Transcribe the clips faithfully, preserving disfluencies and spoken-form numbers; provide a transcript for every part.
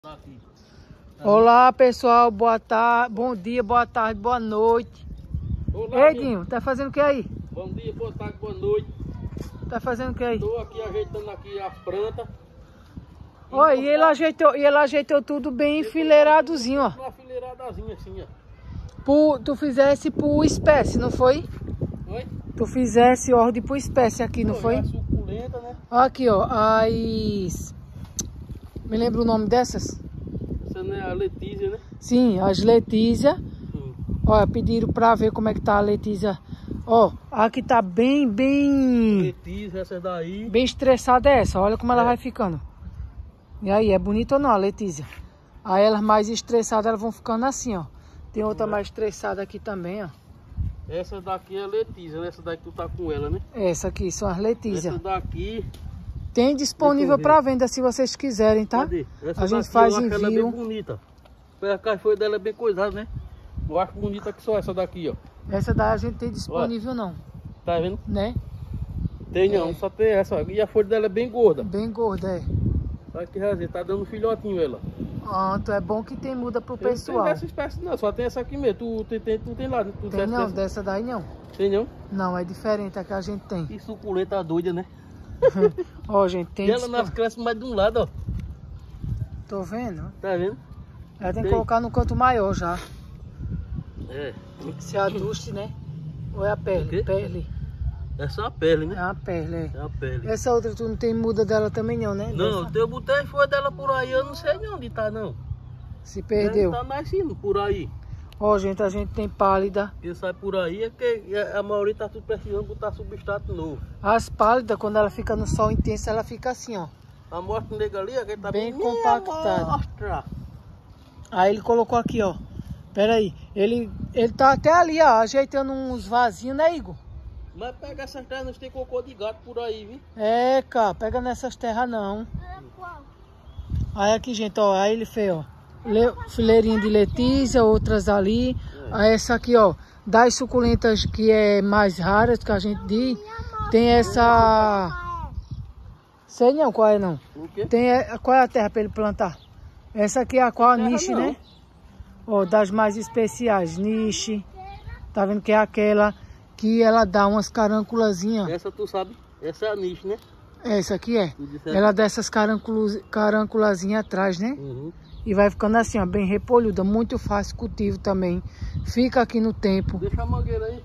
Aqui. Olá pessoal, boa tarde, bom dia, boa tarde, boa noite. Olá, Ei, Guinho, tá fazendo o que aí? Bom dia, boa tarde, boa noite. Tá fazendo o que aí? Estou aqui ajeitando aqui as plantas. Olha, e ele ajeitou, e ele ajeitou tudo bem enfileiradozinho, ó. Uma fileiradazinha assim, ó. Por, tu fizesse por espécie, não foi? Oi? Tu fizesse ordem por espécie aqui, não Pô, foi? é suculenta, né? Aqui, ó, as... Me lembra o nome dessas? Essa não é a Letícia, né? Sim, as Letícia. Hum. Olha, pediram pra ver como é que tá a Letícia. Ó, aqui tá bem, bem... Letícia, essa daí. Bem estressada é essa, olha como ela É. vai ficando. E aí, é bonita ou não, a Letícia? Aí elas mais estressadas, elas vão ficando assim, ó. Tem outra mais estressada aqui também, ó. Essa daqui é a Letícia, né? Essa daqui tu tá com ela, né? Essa aqui são as Letícia. Essa daqui... Tem disponível Deixa eu ver. para venda se vocês quiserem, tá? Cadê? Essa A gente daqui faz eu acho ela envio. bem bonita. A caixa dela é bem coisada, né? Eu acho bonita que só essa daqui, ó. Essa daí a gente tem disponível não, Tá vendo? né? Tem não, É. só tem essa. E a folha dela é bem gorda. Bem gorda, é. Olha que rasinha, tá dando filhotinho ela. Pronto, é bom que tem muda pro Eu não tem pessoal. dessa espécie não, só tem essa aqui mesmo. Tu, tu, tem, tu tem lá, tu Tem dessa- não, dessa- dessa daí não. Tem não? Não, é diferente a que a gente tem. Que suculenta doida, né? Ó, gente, tem... E ela dispo- nasce, cresce mais de um lado, ó. Tô vendo? Tá vendo? Ela tem que Tem. colocar no canto maior já. É. Se aduste, né? Ou é a O pele? quê? Pele. É só a pele, É né? a pele, é. É a pele. Essa outra tu não tem muda dela também não, né? Não, Dessa? eu botei a folha dela por aí, eu não sei de onde tá, não. Se perdeu. Tá nascendo por aí. Ó, gente, a gente tem pálida. Quem sai por aí é que a maioria tá tudo precisando botar substrato novo. As pálidas, quando ela fica no sol intenso, ela fica assim, ó. A mostra nega ali, aquele tá Bem bem compactada. Mostra. Aí ele colocou aqui, ó. Pera aí. Ele, ele tá até ali, ó, ajeitando uns vasinhos, né, Igor? Mas pega essas terras, não tem cocô de gato por aí, viu? É, cara, pega nessas terras não. Aí aqui, gente, ó, aí ele fez, ó. Le, fileirinha de Letícia, outras ali. É. Aí essa aqui, ó, das suculentas que é mais raras, que a gente diz. Tem essa... Sei não qual é, não. O quê? Tem, é- qual é a terra para ele plantar? Essa aqui é a qual? A Terra niche, não. né? Ó, das mais especiais, niche. Tá vendo que é aquela que ela dá umas carânculazinhas. Essa tu sabe, essa é a niche, né? Essa aqui é. Tu disseste. Ela dá essas carânculos- carânculazinhas atrás, né? Uhum. E vai ficando assim, ó, bem repolhuda. Muito fácil cultivo também. Fica aqui no tempo. Deixa a mangueira aí.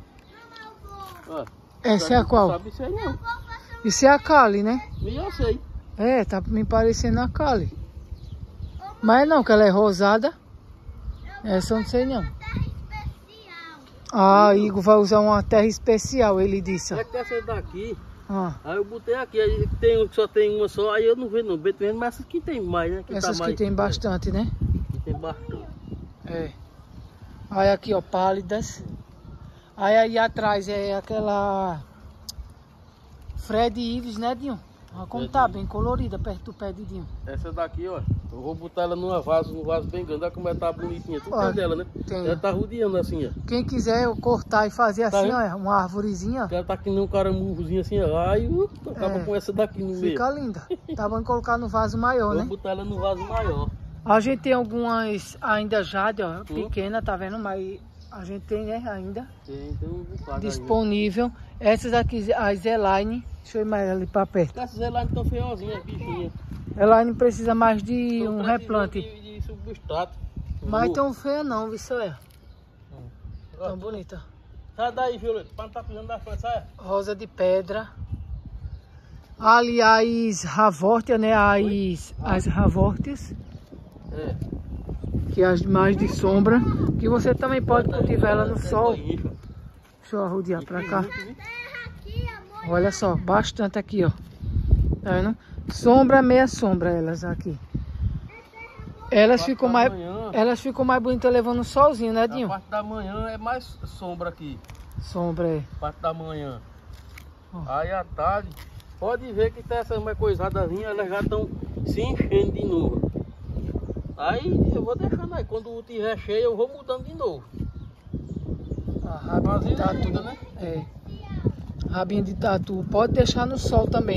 Ó, Essa é a tu qual? Sabe isso aí não. Isso é a Kali, né? E eu sei. É, tá me parecendo a Kali. Mas não, que ela é rosada. Essa eu não sei não. Ah, Igor vai usar uma terra especial, ele disse. Ó. É que essa daqui, Ah, aí eu botei aqui, aí tem um que só tem uma só, aí eu não vejo não, Beto vendo, mas essas que tem mais, né? Que essas tá que mais, tem bastante, né? Que tem bastante. É. Aí aqui, ó, pálidas. Aí aí atrás é aquela Fred Ives, né, Dinho? Olha como Fred tá, Ives. bem colorida perto do pé de Dinho. Essa daqui, ó, eu vou botar ela numa vaso, num vaso bem grande, olha como ela tá bonitinha. Tu Ó, tem dela, né? tem. Ela tá rodeando assim, ó. Quem quiser eu cortar e fazer Tá assim, vendo? ó, uma arvorezinha, Ela tá que nem um caramurrozinho assim, ó. Aí uh, tu acaba É. com essa daqui no meio. fica linda. Tá bom colocar no vaso maior, Vou né? botar ela no vaso maior. A gente tem algumas ainda jade, ó, Hum. pequena, tá vendo? Mas a gente tem, né, ainda Tem, tem um bocado disponível. Essas aqui, as Elaine, deixa eu ir mais ali pra perto. aí. Essas elas tão feiozinhas, bichinhas. Elaine precisa mais de Tão um precisando replante. De, de substrato. Mas Uh. tão feia não, viu, só é. Ó, Tão bonita. Sai daí, Violeta, pra não tá pisando da frente, sai. Rosa de pedra. Ali as ravortias, né? As, as ravortias, É. que é as mais de sombra. Que você também pode cultivar ela no Essa é sol. boinha, Deixa eu arrodear pra cá. viu? Olha só, bastante aqui, ó. Tá vendo? Sombra, meia sombra elas aqui. Elas Parte ficam da mais, manhã, elas ficam mais bonitas levando solzinho, né, A Dinho? parte da manhã é mais sombra aqui. Sombra, é. Parte da manhã. Ó. Aí à tarde, pode ver que tá essas mais coisadazinhas, elas já estão se enchendo de novo. Aí eu vou deixando aí. Quando tiver cheio, eu vou mudando de novo. A rabinha de Fazendo tatu, muda, né? É. Rabinha de tatu. Pode deixar no sol também.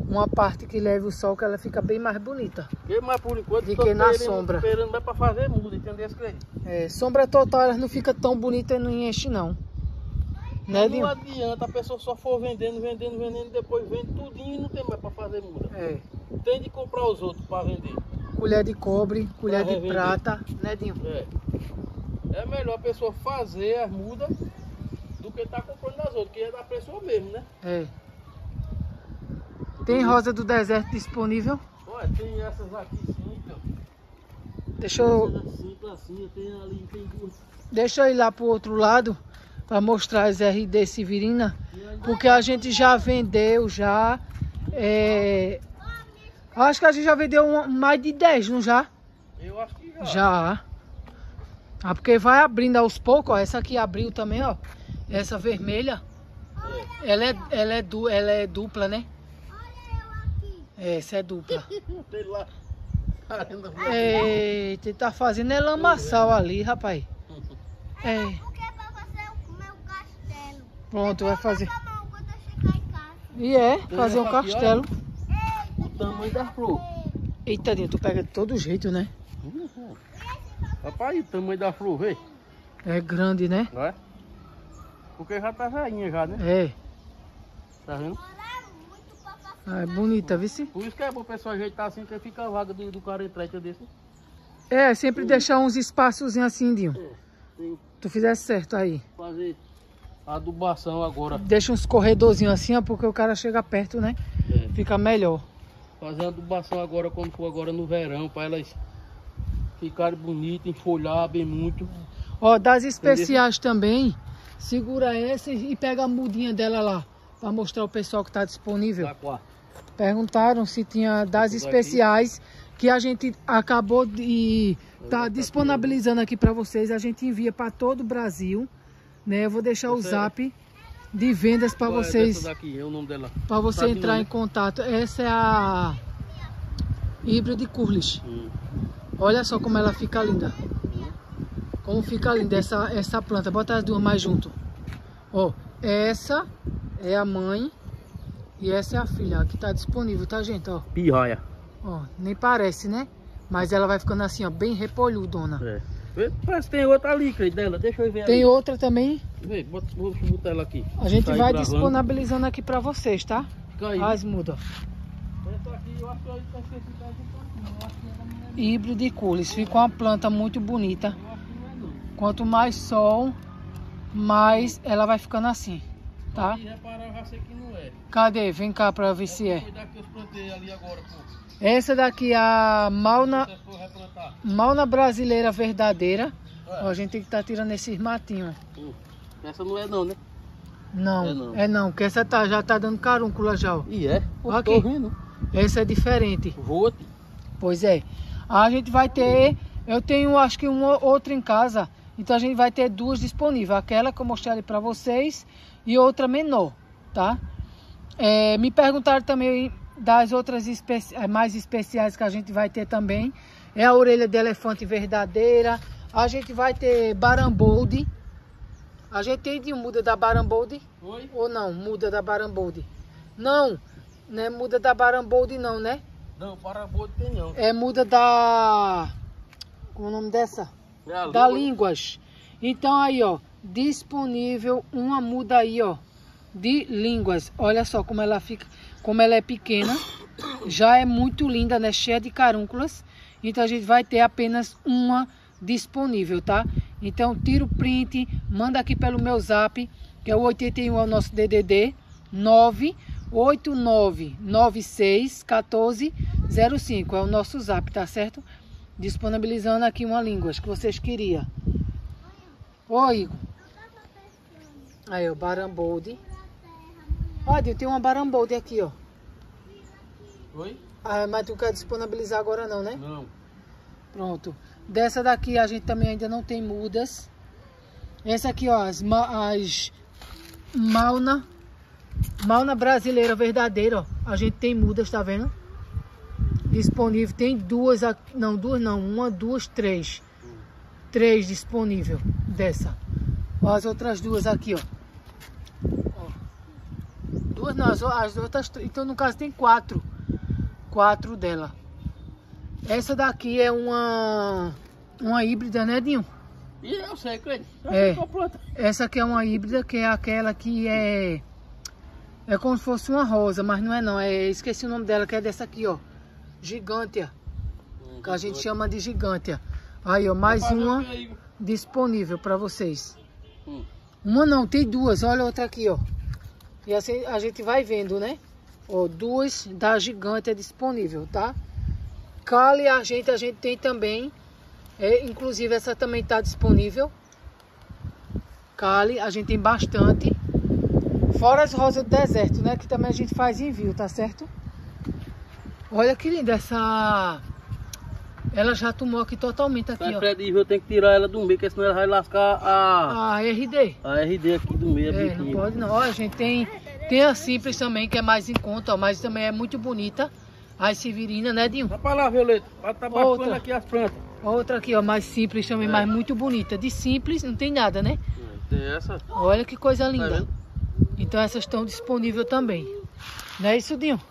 uma parte que leve o sol, que ela fica bem mais bonita. E, mas por enquanto De tô que na esperando- sombra. esperando mais pra fazer muda, entendeu? É, sombra total ela não fica tão bonita e não enche não. Né, Não Dinho? adianta a pessoa só for vendendo, vendendo, vendendo, depois vende tudinho e não tem mais pra fazer muda. É. Tem de comprar os outros pra vender. Colher de cobre, colher Pra de revender. prata, né, Dinho? É. É melhor a pessoa fazer as mudas do que tá comprando as outras, que é da pessoa mesmo, né? É. Tem rosa do deserto disponível? Olha, tem essas aqui simples, Deixa eu, essas simples assim, tem ali, tem duas. deixa eu ir lá pro outro lado para mostrar as R D Severina, porque a gente já vendeu já. É, acho que a gente já vendeu um- mais de dez, não já? Eu acho que já. Já. Ah, porque vai abrindo aos poucos, ó. Essa aqui abriu também, ó. Essa vermelha. Ela é, ela é, du, ela é dupla, né? É, essa é dupla. Tem lá. Caramba, Eita, tá fazendo é lamaçal ali, rapaz. É. Porque é pra fazer o meu castelo. Pronto, vai fazer. Tá bom, quando eu chegar em casa. E é, Tem fazer um essa aqui, castelo. o tamanho da flor. Eita, Dinho, tu pega de todo jeito, né? Uhum. Rapaz, o tamanho da flor, vê. É grande, né? Não é? Porque já tá velhinha já, né? É. Tá vendo? Ah, é bonita, viu? Por isso que é bom o pessoal ajeitar assim, que fica a vaga do, do cara entrar e desse. É, sempre deixar uns espaços assim, Dinho. É, tem Tu fizesse certo aí. que fazer adubação agora. Deixa uns corredorzinhos assim, ó, porque o cara chega perto, né? É, Fica melhor. fazer adubação agora quando for agora no verão, para elas ficarem bonitas, enfolhar bem muito. Ó, das especiais também, segura essa e pega a mudinha dela lá, pra mostrar o pessoal que tá disponível. Tá quatro. Perguntaram se tinha das Tudo especiais, que a gente acabou de tá disponibilizando aqui pra vocês. A gente envia pra todo o Brasil, né? Eu vou deixar o Essa é- zap de vendas pra Qual é vocês, dessa daqui? É o nome dela. para você Sabe entrar não, em né? contato. Essa é a híbrida Curlis. Hum. Olha só como ela fica linda. Como fica linda essa, essa planta. Bota as duas mais junto. Ó, essa é a mãe e essa é a filha. Aqui tá disponível, tá, gente? Ó, Pirraia. ó, nem parece, né? Mas ela vai ficando assim, ó, bem repolhudona. É. Vê, parece que tem outra ali, Cleide, dela. Deixa eu ver Tem ali. outra também. Vê, bota, vou botar ela aqui. A gente Tá aí vai gravando. disponibilizando aqui pra vocês, tá? Fica aí. As mudas. Essa aqui eu acho que eu necessidade de eu acho que ela não é. Híbrido de Curlis. Fica uma planta muito bonita. Eu acho que não é não. Quanto mais sol, mais ela vai ficando assim, tá? Se reparar, eu já sei que não é. Cadê? Vem cá pra ver se é. Cuidar que eu plantei ali agora, pô. Essa daqui é a Mauna, Se for replantar. Mauna brasileira verdadeira. É. Ó, a gente tem que estar tirando esses matinhos. Hum. Essa não é não, né? Não, É não. é não, porque essa tá, já tá dando carúncula já, ó. E é? Pô, Aqui. tô vendo. Essa é diferente. Vote. Pois é. A gente vai ter, eu tenho acho que uma outra em casa, então a gente vai ter duas disponíveis. Aquela que eu mostrei ali pra vocês e outra menor, tá? É, me perguntaram também das outras especi mais especiais que a gente vai ter também. É a orelha de elefante verdadeira. A gente vai ter barambolde. A gente tem de muda da barambolde Oi? ou não? Muda da barambolde. Não, não é muda da barambolde não, né? Não, para vote tem não. É muda da... Como é o nome dessa? É a Da língua. línguas. Então aí, ó, disponível uma muda aí, ó, de línguas. Olha só como ela fica, como ela é pequena. Já é muito linda, né? Cheia de carúnculas. Então a gente vai ter apenas uma disponível, tá? Então tira o print, manda aqui pelo meu zap, que é o oitenta e um, é o nosso D D D nove oito nove nove seis um quatro zero cinco, é o nosso zap, tá certo? Disponibilizando aqui uma língua que vocês queriam. Oi, Igor. Aí, ó, barambolde. Olha, tem uma barambolde aqui, ó. Oi? Ah, mas tu quer disponibilizar agora não, né? Não. Pronto. Dessa daqui a gente também ainda não tem mudas. Essa aqui, ó, as, ma as Mauna. Mauna brasileira verdadeira, ó. A gente tem mudas, tá vendo? Disponível. Tem duas aqui. Não, duas não. Uma, duas, três. Três disponível dessa. Ó, as outras duas aqui, ó. Ó. duas não, as, as outras, então no caso tem quatro. Quatro dela. Essa daqui é uma uma híbrida, né, Dinho? E eu sei, Cleiton. É. Essa aqui é uma híbrida, que é aquela que é é como se fosse uma rosa, mas não é não, é, esqueci o nome dela, que é dessa aqui, ó. Gigântea. Hum, Que a gente chama de gigântea. Aí, ó, mais uma disponível para vocês. Hum. Uma não, tem duas, olha outra aqui, ó. E assim a gente vai vendo, né? Ó, duas da gigante é disponível, tá? Cali a gente, a gente tem também. É, inclusive essa também tá disponível. Cali, a gente tem bastante. Fora as rosas do deserto, né? Que também a gente faz envio, tá certo? Olha que linda essa... Ela já tomou aqui totalmente aqui, Tá ó. incrível, eu tenho que tirar ela do meio, porque senão ela vai lascar a... A R D. A R D aqui do meio. É, não pode não. Ó, a gente tem, tem a simples também, que é mais em conta, ó, mas também é muito bonita. A severina, né, Dinho? Vai pra lá, Violeta. Vai tá Outra. bacana aqui as plantas. Outra aqui, ó, mais simples também, É. mas muito bonita. De simples não tem nada, né? Tem essa. Olha que coisa Tá linda. vendo? Então essas estão disponíveis também. Não é isso, Dinho?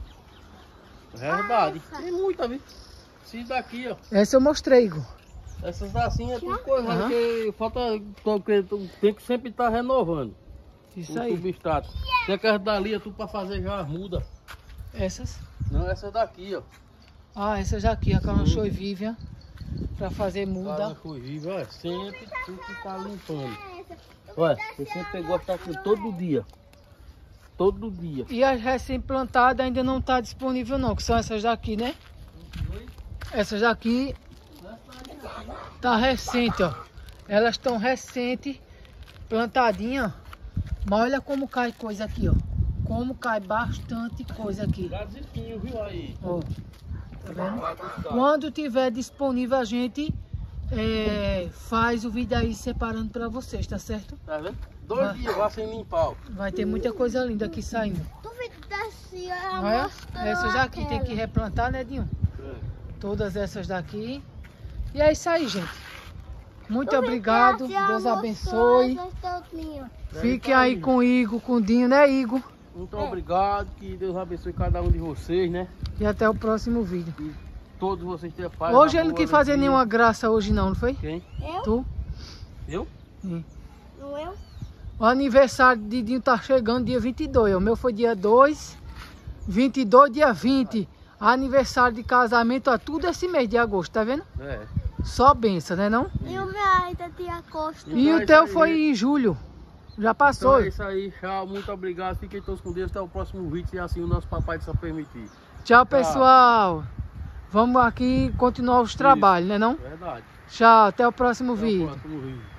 É verdade. Tem muita, viu? Esses daqui, ó. Essa eu mostrei, Igor. Essas assim é tudo coisa, Aham. porque falta. Porque tu tem que sempre estar renovando. Isso o aí. substrato. Tem aquelas dali, é tudo pra fazer já as mudas. Essas. Não, essas daqui, ó. Ah, essas daqui, a Calanchoe Vivian. Pra fazer muda. Cara, foi vivo, ó. Sempre tu que tá limpando. Olha, eu sempre gosto de estar aqui todo dia. Todo dia. E as recém-plantadas ainda não tá disponível não, que são essas daqui, né? Essas daqui tá recente, ó. Elas estão recente, plantadinha, ó. Mas olha como cai coisa aqui, ó. Como cai bastante coisa aqui. Dá desespinho, viu aí? Ó, tá vendo? Quando tiver disponível a gente é, faz o vídeo aí separando pra vocês, tá certo? Tá vendo? Dois Vai. dias lá sem limpar, ó. Vai ter muita coisa linda aqui saindo. Duvidasse Olha, essas daqui tem que replantar, né, Dinho? É. Todas essas daqui. E é isso aí, gente. Muito obrigado. Deus abençoe. Fiquem aí com o Igor, com o Dinho, né, Igor? Muito obrigado, que Deus abençoe cada um de vocês, né? E até o próximo vídeo. Que todos vocês tenham paz. Hoje ele amor, não quis fazer alegria. nenhuma graça hoje não, não foi? Quem? Eu? Tu? Eu? Sim. Não eu? O aniversário de Dinho tá chegando dia vinte e dois. O meu foi dia dois, vinte e dois, dia vinte. Aniversário de casamento, ó, tudo esse mês de agosto, tá vendo? É. Só benção, né não? E o meu ainda tinha Costa. E Então o é teu isso aí, foi gente. em julho. Já Então passou. é isso aí, tchau, muito obrigado. Fiquem todos com Deus. Até o próximo vídeo, se assim o nosso papai só permitir. Tchau, pessoal. Vamos aqui continuar os trabalhos, né não? Verdade. Tchau, até o próximo Até o vídeo. próximo vídeo.